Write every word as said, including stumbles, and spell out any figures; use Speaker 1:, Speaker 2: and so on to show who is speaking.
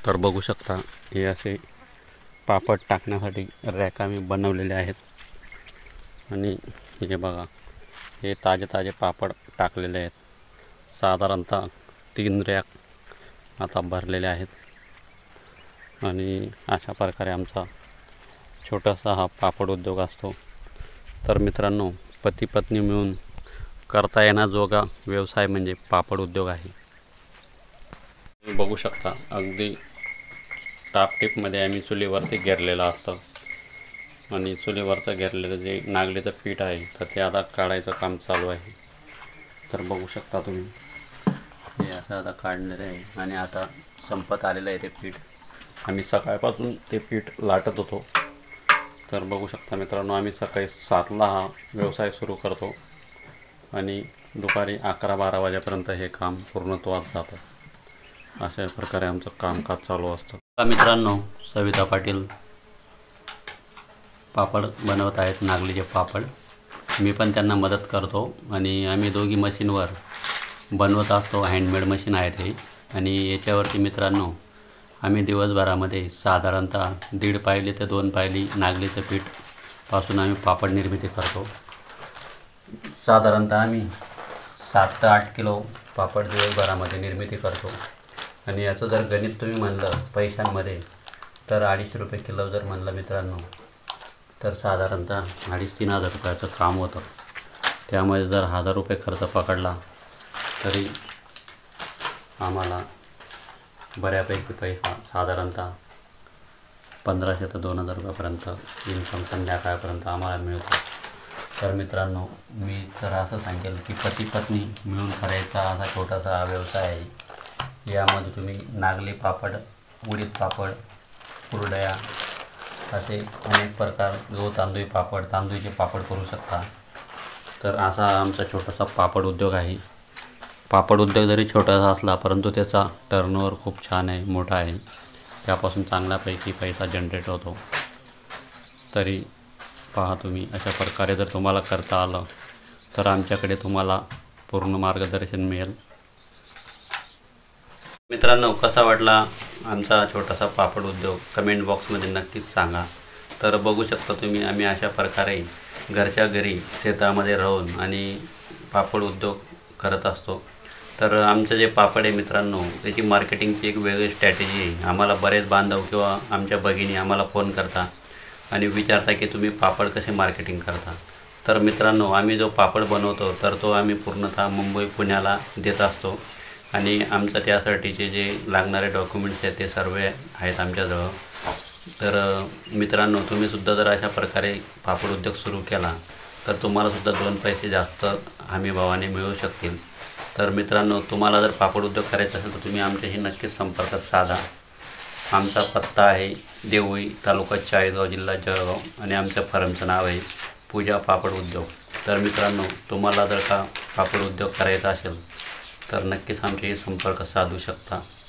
Speaker 1: तर बघू शकता हे असे पापड टाकण्यासाठी रॅक आम्ही बनवलेले आहेत आणि हे बघा हे ताजे ताजे पापड टाकलेले आहेत. साधारणतः तीन रॅक आता भरलेले आहेत आणि अशा प्रकारे आमचा छोटासा हा पापड उद्योग असतो. तर मित्रांनो, पती पत्नी मिळून करता येण्याजोगा व्यवसाय म्हणजे पापड उद्योग आहे. तुम्ही बघू शकता अगदी टापटीपमध्ये आम्ही चुलीवरती घेरलेलं असतं आणि चुलीवरचं घेरलेलं जे नागलीचं पीठ आहे तर ते आता काढायचं काम चालू आहे. तर बघू शकता तुम्ही हे असं आता काढलेलं आहे आणि आता संपत आलेलं आहे ते पीठ. आम्ही सकाळपासून ते पीठ लाटत होतो. तर बघू शकता मित्रांनो, आम्ही सकाळी सातला हा व्यवसाय सुरू करतो आणि दुपारी अकरा बारा वाजेपर्यंत हे काम पूर्णत्वास जातं. अशा प्रकारे आमचं कामकाज चालू असतं. मित्रांनो, सविता पाटील पापड बनवत आहेत, नागलीचे पापड. मी पण त्यांना मदत करतो आणि आम्ही दोघी मशीनवर बनवत असतो. हँडमेड मशीन आहे ते आणि याच्यावरती मित्रांनो आम्ही दिवसभरामध्ये साधारणतः दीड पायली ते दोन पायली नागलीचं पीठ पासून आम्ही पापड निर्मिती करतो. साधारणतः आम्ही सात ते आठ किलो पापड दिवसभरामध्ये निर्मिती करतो आणि याचं जर गणित तुम्ही म्हणलं पैशांमध्ये तर अडीचशे रुपये किलो जर म्हणलं मित्रांनो तर साधारणतः अडीच तीन हजार रुपयाचं काम होतं. त्यामुळे जर हजार रुपये खर्च पकडला तरी आम्हाला बऱ्यापैकी पैसा साधारणतः पंधराशे ते दोन हजार रुपयापर्यंत इन्कम संध्याकाळपर्यंत आम्हाला मिळतो. तर मित्रांनो, मी तर असं सांगेल की पती पत्नी मिळून करायचा असा छोटासा हा व्यवसाय आहे. यामध्ये तुम्ही नागली पापड, उडीद पापड, कुरडया असे अनेक प्रकार, गहू तांदूळ पापड, तांदूळचे पापड करू शकता. तर असा आमचा छोटासा पापड उद्योग आहे. पापड उद्योग जरी छोटासा असला परंतु त्याचा टर्नओव्हर खूप छान आहे, मोठा आहे. त्यापासून चांगल्यापैकी पैसा जनरेट होतो. तरी पहा तुम्ही, अशा प्रकारे जर तुम्हाला करता आलं तर आमच्याकडे तुम्हाला पूर्ण मार्गदर्शन मिळेल. मित्रांनो, कसा वाटला आमचा छोटासा पापड उद्योग कमेंट बॉक्समध्ये नक्कीच सांगा. तर बघू शकता तुम्ही, आम्ही अशा प्रकारे घरच्या घरी शेतामध्ये राहून आणि पापड उद्योग करत असतो. तर आमचं जे पापड आहे मित्रांनो त्याची मार्केटिंगची एक वेगळी स्ट्रॅटेजी आहे. आम्हाला बरेच बांधव किंवा आमच्या भगिनी आम्हाला फोन करता आणि विचारता की तुम्ही पापड कसे मार्केटिंग करता. तर मित्रांनो, आम्ही जो पापड बनवतो तर तो आम्ही पूर्णतः मुंबई पुण्याला देत असतो आणि आमचं त्यासाठीचे जे लागणारे डॉक्युमेंट्स आहेत ते सर्व आहेत आमच्याजवळ. तर मित्रांनो, तुम्हीसुद्धा जर अशा प्रकारे पापड उद्योग सुरू केला तर तुम्हालासुद्धा दोन पैसे जास्त हमी भावाने मिळू शकतील. तर मित्रांनो, तुम्हाला जर पापड उद्योग करायचा असेल तर तुम्ही आमच्याशी नक्कीच संपर्क साधा. आमचा पत्ता आहे देवळी, तालुका चाळीसगाव, जिल्हा जळगाव आणि आमच्या फर्मचं नाव आहे पूजा पापड उद्योग. तर मित्रांनो, तुम्हाला जर का पापड उद्योग करायचा असेल तर नक्कीच आमच्याशी संपर्क साधू शकता.